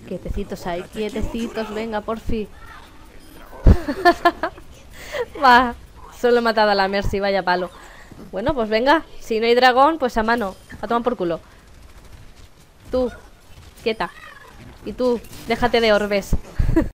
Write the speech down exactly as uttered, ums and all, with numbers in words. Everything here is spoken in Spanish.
Quietecitos ahí, quietecitos, venga, por fin. Va, solo he matado a la Mercy, vaya palo. Bueno, pues venga, si no hay dragón, pues a mano. A tomar por culo. Tú, quieta. Y tú, déjate de orbes.